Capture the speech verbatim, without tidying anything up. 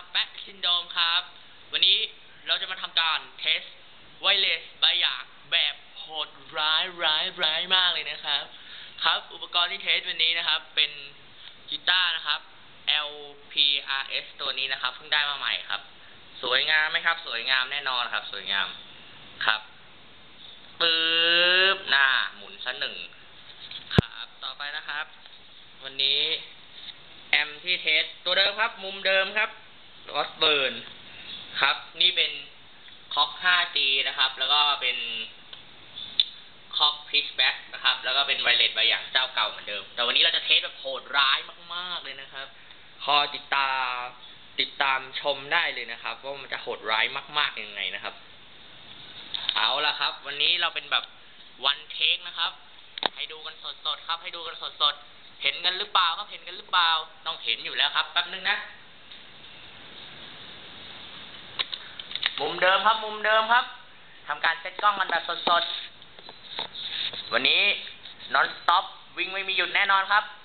แบ็คซินโดมครับวันนี้เราจะมาทำการเทสไวเลสใบหยากแบบโหดร้ายร้ายร้ายมากเลยนะครับครับอุปกรณ์ที่เทสวันนี้นะครับเป็นกีตาร์นะครับ แอล พี อาร์ เอส ตัวนี้นะครับเพิ่งได้มาใหม่ครับสวยงามไหมครับสวยงามแน่นอนครับสวยงามครับปึ๊บหน้าหมุนซะหนึ่งครับต่อไปนะครับวันนี้แอมที่เทสตัวเดิมครับมุมเดิมครับวอสเบิร์นครับนี่เป็นคอก ไฟว์ จี นะครับแล้วก็เป็นคอกพิชแบ็กนะครับแล้วก็เป็นไวเลสใบหยางเจ้าเก่าเหมือนเดิมแต่วันนี้เราจะเทสแบบโหดร้ายมากๆเลยนะครับคอยติดตามติดตามชมได้เลยนะครับว่ามันจะโหดร้ายมากๆยังไงนะครับเอาละครับวันนี้เราเป็นแบบวันเทคนะครับให้ดูกันสดๆครับให้ดูกันสดๆเห็นกันหรือเปล่าครับเห็นกันหรือเปล่าต้องเห็นอยู่แล้วครับแป๊บนึงนะมุมเดิมครับมุมเดิมครับทำการเซตกล้องกันแบบสดๆวันนี้นอนสต็อปวิ่งไม่มีหยุดแน่นอนครับ